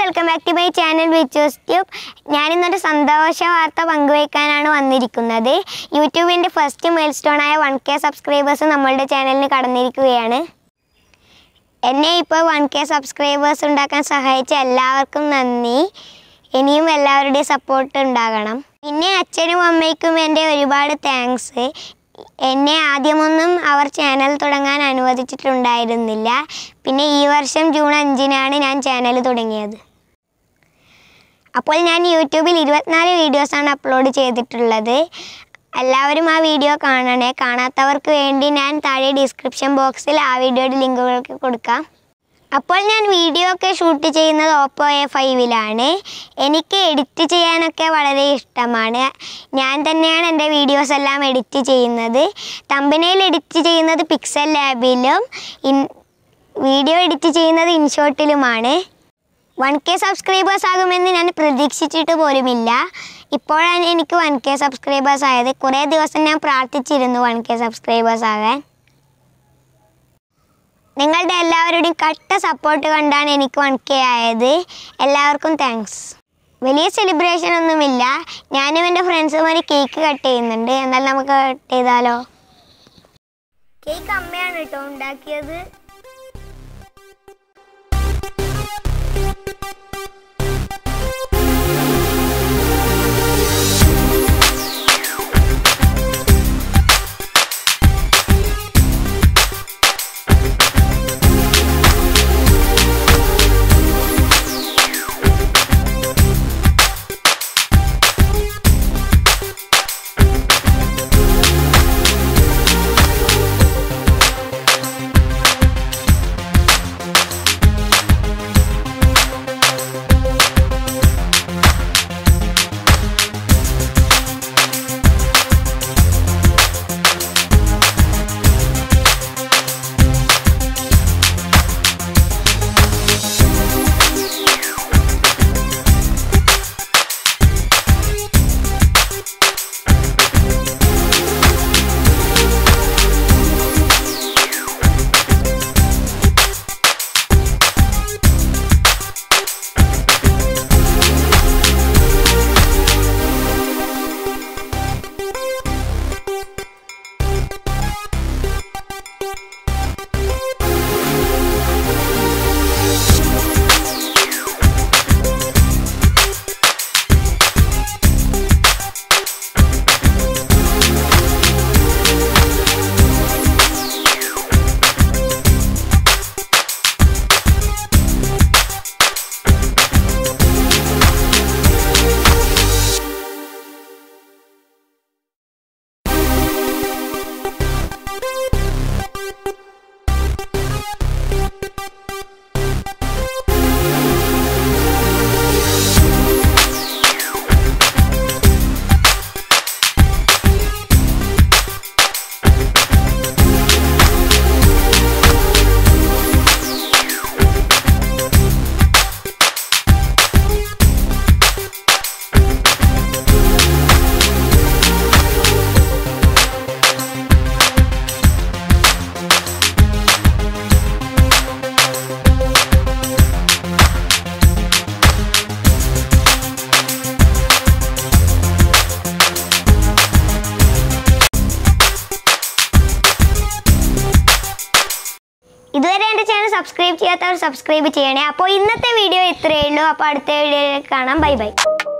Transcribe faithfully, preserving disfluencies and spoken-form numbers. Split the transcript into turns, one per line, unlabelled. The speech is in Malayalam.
welcome back to my channel vichus tube. ഞാൻ ഇന്നൊരു സന്തോഷ വാർത്ത പങ്കുവയ്ക്കാനാണ് വന്നിരിക്കുന്നത്. യൂട്യൂബിന്റെ ഫസ്റ്റ് മൈൽസ്റ്റോൺ ആയ one K സബ്സ്ക്രൈബേഴ്സ് നമ്മളുടെ ചാനലിന് കടന്നിരിക്കുകയാണ്. എന്നെ ഇപ്പോൾ one K സബ്സ്ക്രൈബേഴ്സ് ഉണ്ടാക്കാൻ സഹായിച്ച എല്ലാവർക്കും നന്ദി. ഇനിയും എല്ലാവരുടെയും സപ്പോർട്ട് ഉണ്ടാകണം. പിന്നെ അച്ഛനും അമ്മയ്ക്കും എൻ്റെ ഒരുപാട് താങ്ക്സ്. എന്നെ ആദ്യമൊന്നും അവർ ചാനൽ തുടങ്ങാൻ അനുവദിച്ചിട്ടുണ്ടായിരുന്നില്ല. പിന്നെ ഈ വർഷം ജൂൺ അഞ്ചിനാണ് ഞാൻ ചാനൽ തുടങ്ങിയത്. അപ്പോൾ ഞാൻ യൂട്യൂബിൽ ഇരുപത്തിനാല് വീഡിയോസാണ് അപ്ലോഡ് ചെയ്തിട്ടുള്ളത്. എല്ലാവരും ആ വീഡിയോ കാണണേ. കാണാത്തവർക്ക് വേണ്ടി ഞാൻ താഴെ ഡിസ്ക്രിപ്ഷൻ ബോക്സിൽ ആ വീഡിയോയുടെ ലിങ്കുകൾക്ക് കൊടുക്കാം. അപ്പോൾ ഞാൻ വീഡിയോ ഒക്കെ ഷൂട്ട് ചെയ്യുന്നത് ഓപ്പോ എ ഫൈവിലാണ്. എനിക്ക് എഡിറ്റ് ചെയ്യാനൊക്കെ വളരെ ഇഷ്ടമാണ്. ഞാൻ തന്നെയാണ് എൻ്റെ വീഡിയോസ് എല്ലാം എഡിറ്റ് ചെയ്യുന്നത്. തമ്പനെയിൽ എഡിറ്റ് ചെയ്യുന്നത് പിക്സൽ ലാബിലും ഇൻ വീഡിയോ എഡിറ്റ് ചെയ്യുന്നത് ഇൻഷോട്ടിലുമാണ്. വൺ കെ സബ്സ്ക്രൈബേഴ്സ് ആകുമെന്ന് ഞാൻ പ്രതീക്ഷിച്ചിട്ട് പോലുമില്ല. ഇപ്പോഴാണ് എനിക്ക് വൺ കെ സബ്സ്ക്രൈബേഴ്സ് ആയത്. കുറേ ദിവസം ഞാൻ പ്രാർത്ഥിച്ചിരുന്നു വൺ കെ സബ്സ്ക്രൈബേഴ്സ് ആകാൻ. നിങ്ങളുടെ എല്ലാവരുടെയും കട്ട സപ്പോർട്ട് കണ്ടാണ് എനിക്ക് വൺ കെ ആയത്. എല്ലാവർക്കും താങ്ക്സ്. വലിയ സെലിബ്രേഷൻ ഒന്നുമില്ല. ഞാനും എൻ്റെ ഫ്രണ്ട്സും ഒരു കേക്ക് കട്ട് ചെയ്യുന്നുണ്ട്. എന്നാൽ നമുക്ക് കട്ട് ചെയ്താലോ? കേക്ക് അമ്മയാണ് കേട്ടോ ഉണ്ടാക്കിയത്. ഇതുവരെ എൻ്റെ ചാനൽ സബ്സ്ക്രൈബ് ചെയ്യാത്തവർ സബ്സ്ക്രൈബ് ചെയ്യണേ. അപ്പോൾ ഇന്നത്തെ വീഡിയോ ഇത്രയേ ഉള്ളൂ. അപ്പോൾ അടുത്ത വീഡിയോയിൽ കാണാം. Bye by.